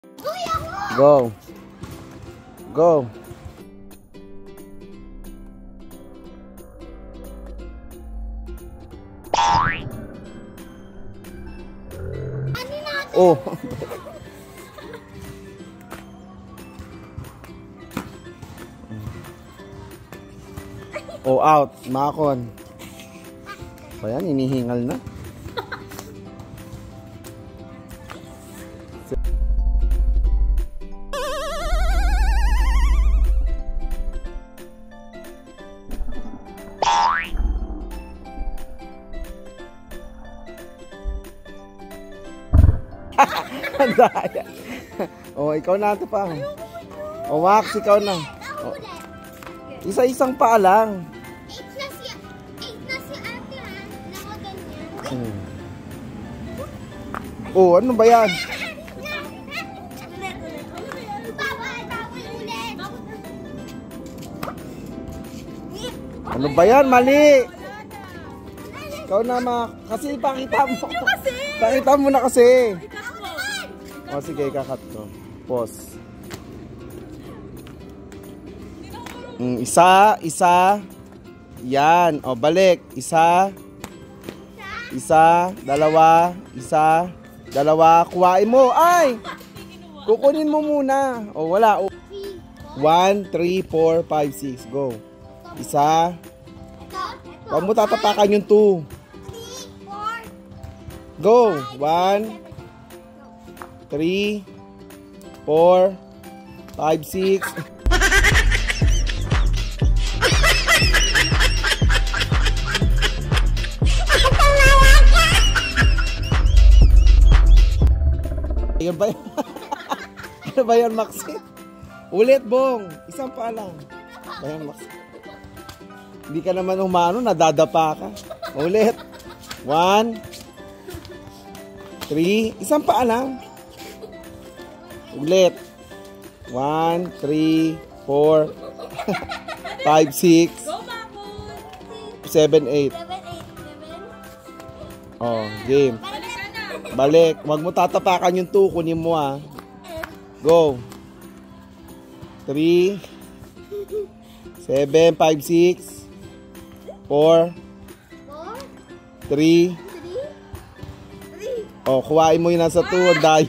Go. Go. Oh. Oh, out. Makon. Ayan, inihingal na. Andaya. Oh, ikaw na ito pa. Oh, Max, ikaw na. Oh. Isa-isang paa lang. 8 na si ate, ha? Nako ganyan. Oh, ano ba yan? Ano ba yan? Mali! Ikaw na, Max. Kasi pakita mo. Pakita mo na kasi. O sige, ikakat ko. Pause. Isa. Yan. O, balik. Isa. Dalawa. Kuhain mo. Ay! Kukunin mo muna. O, wala. 1, 3, 4, 5, 6. Go. Isa. Huwag mo tatapakan yung 2. Go. 1, 3, 4, 5, 6. Ayun ba yan? Ano ba yan, Maxi? Ulit, Bong. Isang pa lang. Ayan, Maxi. Hindi ka naman umano, nadadapa ka. Ulit. 1, 3. Isang pa lang. Ulit. 1, 3, 4, 5, 6, 7, 8. Oh, game. Balik. Huwag mo tatapakan yung 2. Kunin mo, ha. Go. 3, 7, 5, 6, 4, 3. Oh, kuhain mo yung nasa 2. Ang daya.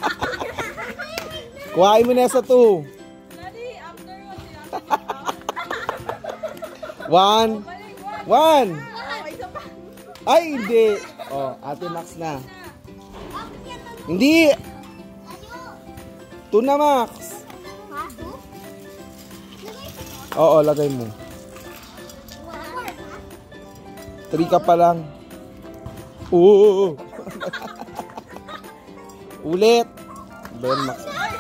Kuhain mo na sa 2. 1. Ay, hindi. Oh, Ate Max na. Hindi. 2 na, Max. Oo, lagay mo. 3 ka pa lang. Oo. Ulit. Ben, Max.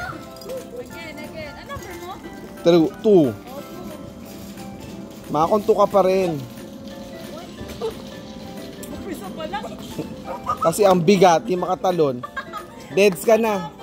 Again. 2. Makakunto ka pa rin. Kasi ang bigat, yung makatalon. Deads ka na.